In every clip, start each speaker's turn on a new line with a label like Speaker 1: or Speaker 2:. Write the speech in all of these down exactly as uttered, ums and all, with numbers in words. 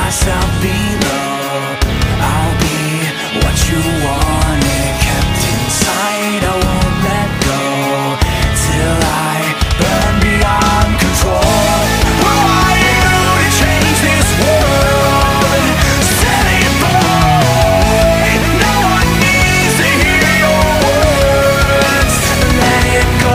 Speaker 1: myself below. I'll be what you wanted, kept inside. I won't let go till I burn beyond control. Who are you to change this world? Silly boy, no one needs to hear your words. Let it go.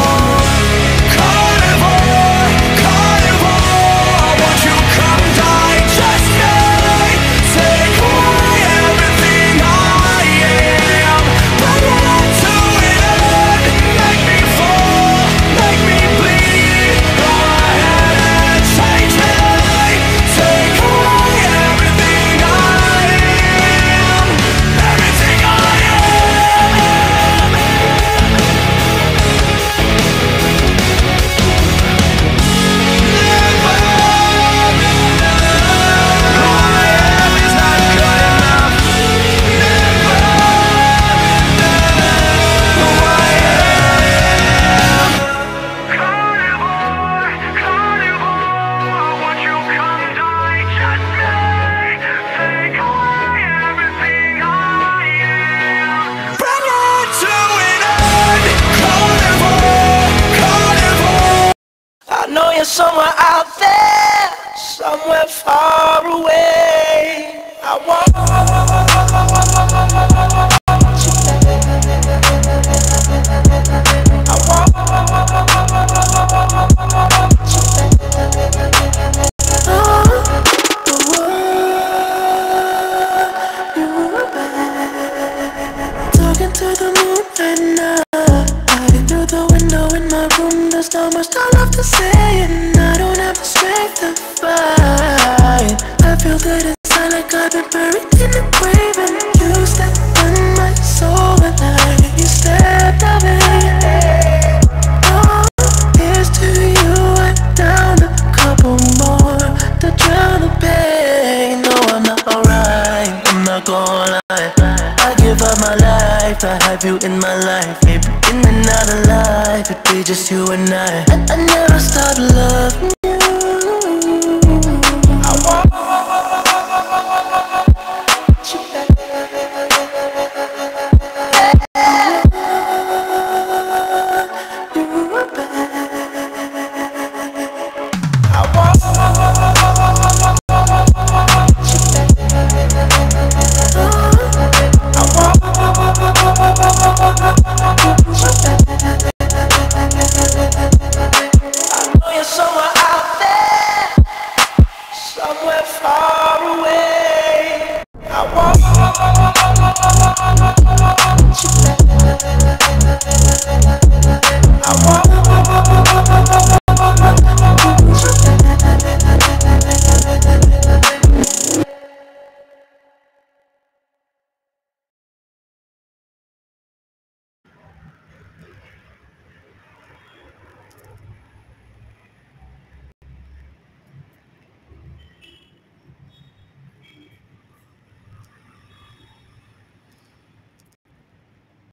Speaker 1: Carnivore, carnivore, won't you come digest me? Take away everything I am. Bring it to an end. Make me fall, make me bleed. Go ahead and change me. Take away everything I am. Everything I am. I know you're somewhere out there, somewhere far away. I want you I want talking to the moon right now. Looking through the window in my room, there's not much I love to say, and I don't have the strength to fight. I feel good inside, like I've been buried in a grave, and you stepped on my soul and I, you stepped away. Oh, here's to you, I down a couple more to drown the pain. No, I'm not alright, I'm not gonna lie. I give up my life to have you in my life. Maybe in and out of life, it'd be just you and I. I, I never stopped loving